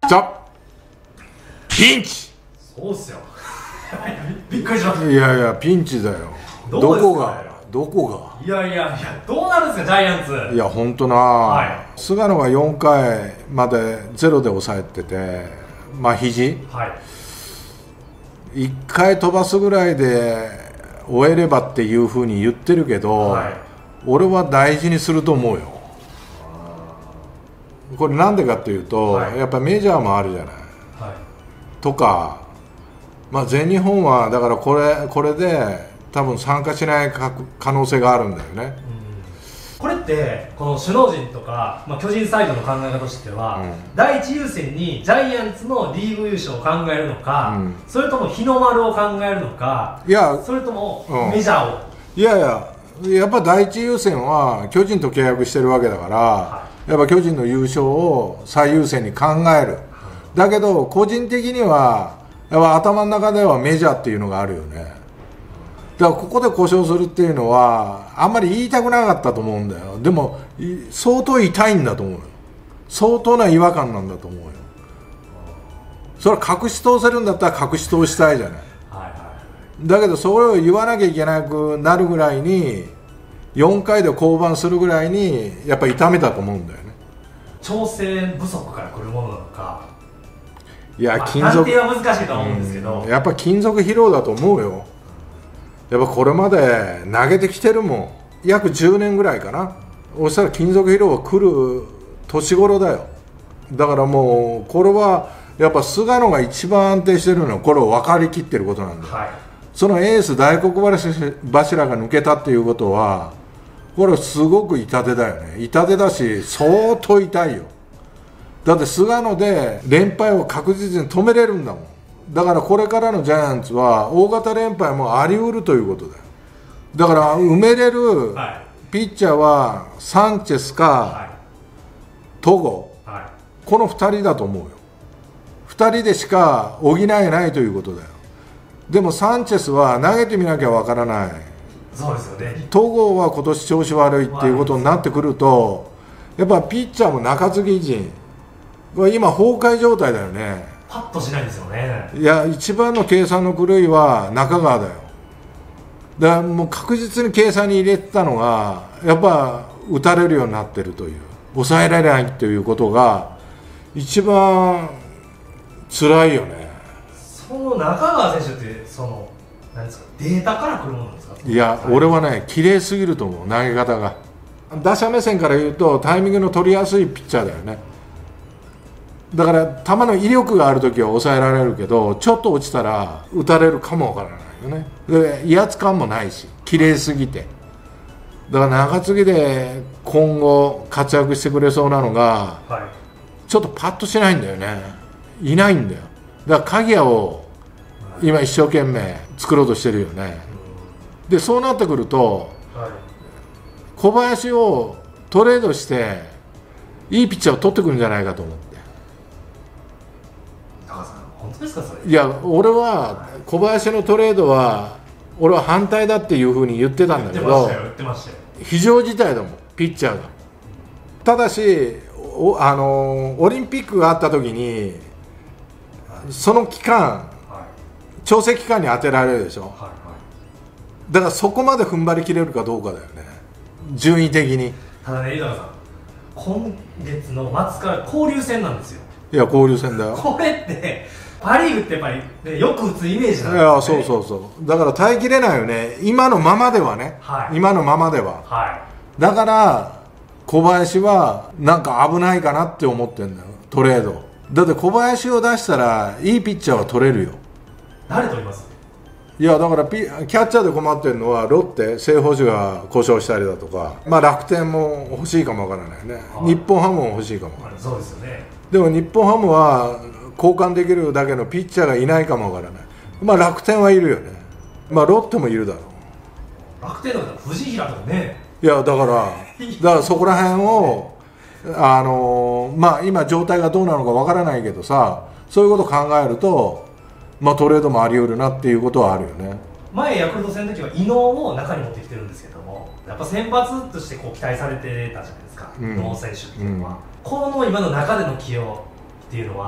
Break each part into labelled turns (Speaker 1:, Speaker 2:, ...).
Speaker 1: じゃピンチ。
Speaker 2: そうっすよびっくりしました。
Speaker 1: いやいやピンチだよ。
Speaker 2: どうですか
Speaker 1: どこ
Speaker 2: いやいやいや、どうなるんですかジャイアンツ。
Speaker 1: がいや本当な、
Speaker 2: はい、
Speaker 1: 菅野が4回までゼロで抑えてて、まあ肘、
Speaker 2: はい、
Speaker 1: 1回飛ばすぐらいで終えればっていうふうに言ってるけど、
Speaker 2: はい、
Speaker 1: 俺は大事にすると思うよ。これなんでかっていうと、
Speaker 2: はい、
Speaker 1: やっぱメジャーもあるじゃない、
Speaker 2: はい、
Speaker 1: とか、まあ、全日本はだからこれで多分参加しない可能性があるんだよね。
Speaker 2: これってこの首脳陣とか、まあ、巨人サイドの考え方としては、第一優先にジャイアンツのリーグ優勝を考えるのか、それとも日の丸を考えるのか、いやそれともメジャーを、
Speaker 1: いやいややっぱ第一優先は巨人と契約してるわけだから、はい、やっぱ巨人の優勝を最優先に考える、だけど個人的にはやっぱ頭の中ではメジャーっていうのがあるよね。だからここで故障するっていうのはあんまり言いたくなかったと思うんだよ。でも相当痛いんだと思うよ。相当な違和感なんだと思うよ。それは隠し通せるんだったら隠し通したいじゃない、はいはい、だけどそれを言わなきゃいけなくなるぐらいに4回で降板するぐらいにやっぱり痛めたと思うんだよね。
Speaker 2: 調整不足から来るものなのか、
Speaker 1: いや、金属
Speaker 2: 判定は難しいとは思うんですけど、
Speaker 1: やっぱ金属疲労だと思うよ。やっぱこれまで投げてきてるもん、約10年ぐらいかな。そしたら金属疲労が来る年頃だよ。だからもうこれはやっぱ菅野が一番安定してるのはこれを分かりきってることなんだよ、はい、そのエース大黒柱が抜けたっていうことはこれはすごく痛手だよね。痛手だし相当痛いよ。だって菅野で連敗を確実に止めれるんだもん。だからこれからのジャイアンツは大型連敗もあり得るということだよ。だから埋めれるピッチャーはサンチェスか戸郷、この2人だと思うよ。2人でしか補えないということだよ。でもサンチェスは投げてみなきゃわからない。
Speaker 2: そうですよね。
Speaker 1: 戸郷は今年調子悪いっていうことになってくると、やっぱピッチャーも中継ぎ陣今崩壊状態だよね。
Speaker 2: パッとしないんですよね。
Speaker 1: いや一番の計算の狂いは中川だよ。だからもう確実に計算に入れてたのがやっぱ打たれるようになってるという、抑えられないということが一番辛いよね。
Speaker 2: その中川選手って何ですか、データから来るものなんですか。
Speaker 1: いや、俺はね綺麗すぎると思う、投げ方が。打者目線から言うとタイミングの取りやすいピッチャーだよね。だから球の威力があるときは抑えられるけど、ちょっと落ちたら打たれるかもわからないよね。で威圧感もないし綺麗すぎて、だから中継ぎで今後活躍してくれそうなのが、はい、ちょっとパッとしないんだよね。いないんだよ。だから鍵谷を今一生懸命作ろうとしてるよね。でそうなってくると、はい、小林をトレードしていいピッチャーを取ってくるんじゃないかと思って。
Speaker 2: 本当ですかそれ。
Speaker 1: いや俺は小林のトレードは俺は反対だっていうふうに言ってたんだけど、非常事態だもんピッチャーが。ただしオリンピックがあった時にその期間、調整期間に当てられるでしょ、だからそこまで踏ん張り切れるかどうかだよね、順位的に。
Speaker 2: ただね、井坂さん今月の末から交流戦なんですよ。
Speaker 1: いや交流戦だよ。
Speaker 2: これってパ・リーグってやっぱり、ね、よく打つイメージなんですよね。
Speaker 1: いやそうそうそう、だから耐えきれないよね今のままではね、はい、今のままでは、はい、だから小林はなんか危ないかなって思ってんだよトレード。だって小林を出したらいいピッチャーは取れるよ。
Speaker 2: 誰取ります？
Speaker 1: いやだからキャッチャーで困ってるのはロッテ正捕手が故障したりだとか、まあ、楽天も欲しいかもわからないね、はい、日本ハムも欲しいかもわからない。
Speaker 2: そうですよね。で
Speaker 1: も日本ハムは交換できるだけのピッチャーがいないかもわからない。まあ楽天はいるよね。まあロッテもいるだろう。
Speaker 2: 楽天の藤平とかね。
Speaker 1: いやだからそこら辺をまあ今状態がどうなのかわからないけどさ、そういうことを考えると、まあトレードもあり得るなっていうことはあるよね。
Speaker 2: 前ヤクルト戦の時は伊能を中に持ってきてるんですけども、やっぱ先発としてこう期待されてたじゃないですか、伊能選手っていうのは、この今の中での起用っていうのは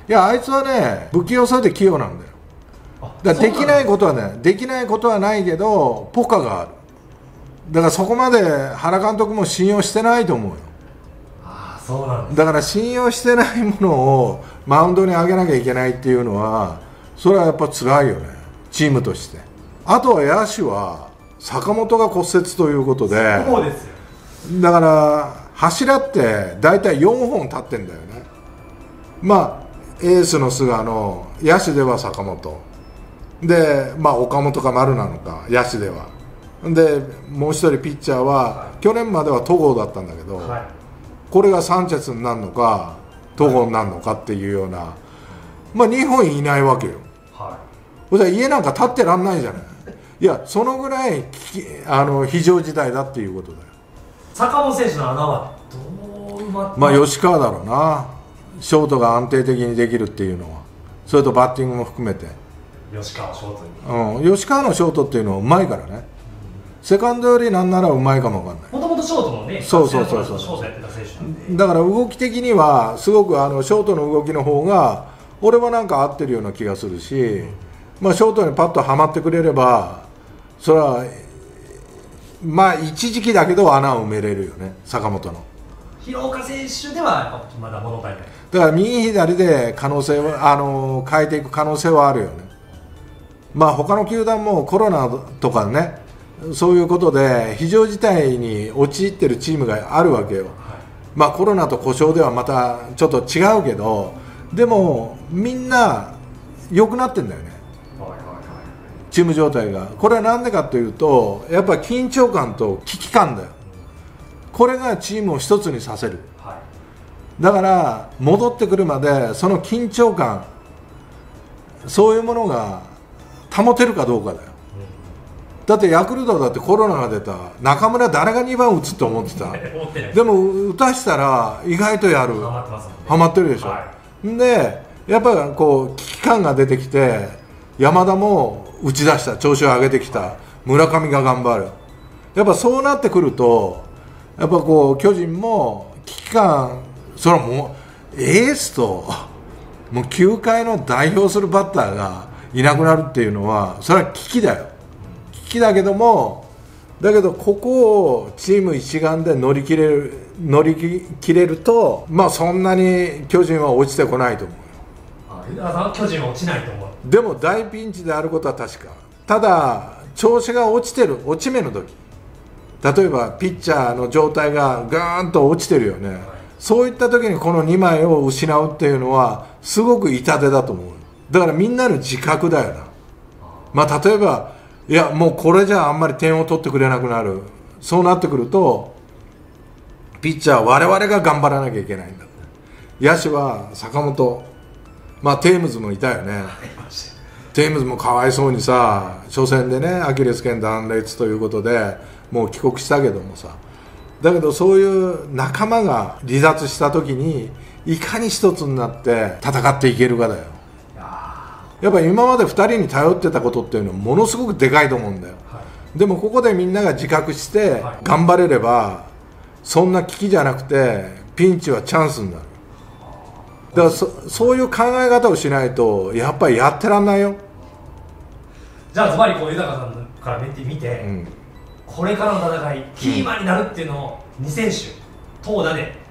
Speaker 1: いやあいつはね不器用そうで器用なんだよ。だからできないことはね、できないことはないけどポカがある。だからそこまで原監督も信用してないと思うよ。
Speaker 2: ああそうなんです。
Speaker 1: だから信用してないものをマウンドに上げなきゃいけないっていうのはそれはやっぱ辛いよね、チームとして。あとは野手は坂本が骨折ということで、
Speaker 2: そうですよ。
Speaker 1: だから柱って大体4本立ってんだよね。まあエースの菅野、野手では坂本で、まあ岡本か丸なのか野手では、でもう一人ピッチャーは、去年までは戸郷だったんだけど、これがサンチェスになるのか戸郷になるのかっていうような、まあ2本いないわけよ。それ家なんか立ってらんないじゃない。いやそのぐらい非常事態だっていうことだよ。
Speaker 2: 坂本選手の穴はどう埋まって。
Speaker 1: まあ吉川だろうな、ショートが安定的にできるっていうのは。それとバッティングも含めて
Speaker 2: 吉川ショートに、
Speaker 1: 吉川のショートっていうのはうまいからね。セカンドよりなんならうまいかもわかんない。
Speaker 2: もともとショートのね、
Speaker 1: そう
Speaker 2: ショートやってた選手なんで、
Speaker 1: だから動き的にはすごくショートの動きの方が俺はなんか合ってるような気がするし、まあ、ショートにパッとはまってくれればそれはまあ一時期だけど穴を埋めれるよね、坂本の。
Speaker 2: 廣岡選手ではまだ物足りない。
Speaker 1: だから右左で可能性は変えていく可能性はあるよね。まあ他の球団もコロナとかね、そういうことで非常事態に陥ってるチームがあるわけよ。まあコロナと故障ではまたちょっと違うけど、でもみんな良くなってんだよね、チーム状態が。これはなんでかというとやっぱり緊張感と危機感だよ。これがチームを一つにさせる。だから戻ってくるまでその緊張感、そういうものが保てるかどうかだよ。だってヤクルトだってコロナが出た、中村誰が2番打つって思ってたでも打たしたら意外とやる、ハマってるでしょ、でやっぱりこう危機感が出てきて山田も打ち出した、調子を上げてきた、村上が頑張る。やっぱそうなってくるとやっぱこう巨人も危機感、それはもうエースともう球界の代表するバッターがいなくなるっていうのはそれは危機だよ。危機だけども、だけどここをチーム一丸で乗り切れると、まあそんなに巨人は落ちてこないと思うよ。
Speaker 2: 巨人は落ちないと思う。
Speaker 1: でも大ピンチであることは確か。ただ調子が落ちてる、落ち目の時、例えばピッチャーの状態がガーンと落ちてるよね、そういった時にこの2枚を失うっていうのはすごく痛手だと思う。だからみんなの自覚だよな。まあ例えばいやもうこれじゃあんまり点を取ってくれなくなる、そうなってくるとピッチャーは我々が頑張らなきゃいけないんだ。野手は坂本、まあテームズもいたよね。テームズもかわいそうにさ、初戦でねアキレス腱断裂ということでもう帰国したけどもさ、だけどそういう仲間が離脱した時にいかに一つになって戦っていけるかだよ。やっぱり今まで2人に頼ってたことっていうのはものすごくでかいと思うんだよ、でもここでみんなが自覚して頑張れればそんな危機じゃなくてピンチはチャンスになる。だからそういう考え方をしないとやっぱりやってらんないよ。
Speaker 2: じゃあズバリこう豊さんから見て、これからの戦いキーマンになるっていうのを2選手投打で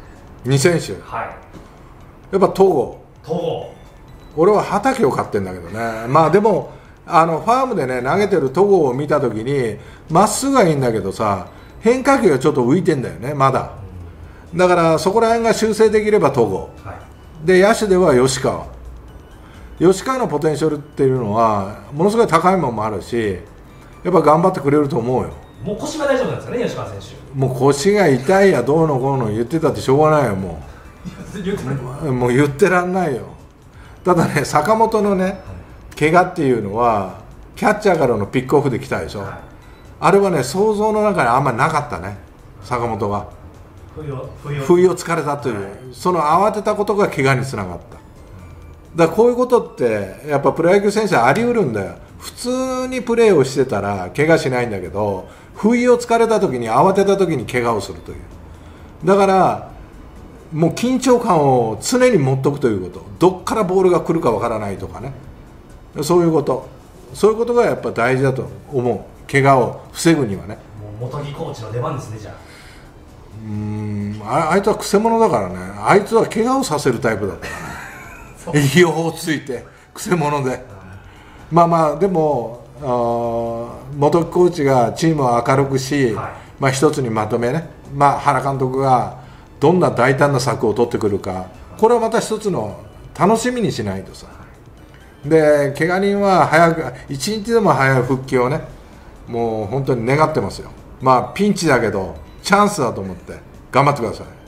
Speaker 1: 2選手、やっぱ戸郷、俺は畑を買ってんだけどね。まあでもファームでね投げてる戸郷を見た時にまっすぐはいいんだけどさ、変化球がちょっと浮いてんだよねまだ。だからそこら辺が修正できれば戸郷、で野手では吉川のポテンシャルっていうのはものすごい高いものもあるし、やっぱ頑張ってくれると思うよ。
Speaker 2: もう腰が大丈夫なんですかね、吉川選手。
Speaker 1: もう腰が痛いやどうのこうの言ってたってしょうがないよ。もう言ってらんないよ。ただね、坂本のね怪我っていうのはキャッチャーからのピックオフで来たでしょ、あれはね想像の中にあんまりなかったね。坂本が不意をつかれたという、その慌てたことが怪我につながった。だからこういうことってやっぱプロ野球選手はあり得るんだよ。普通にプレーをしてたら怪我しないんだけど、不意をつかれた時に慌てた時に怪我をするという。だからもう緊張感を常に持っておくということ、どっからボールが来るかわからないとかね、そういうことがやっぱ大事だと思う。怪我を防ぐにはね。
Speaker 2: もう元木コーチの出番ですね。じゃ
Speaker 1: あ、あいつはくせ者だからね。あいつは怪我をさせるタイプだからね。意表をついてくせ者で、まあでも元木コーチがチームを明るくし、一つにまとめね、原監督がどんな大胆な策を取ってくるか、これはまた一つの楽しみにしないとさ。で、怪我人は早く一日でも早い復帰をね、もう本当に願ってますよ。ピンチだけどチャンスだと思って頑張ってください。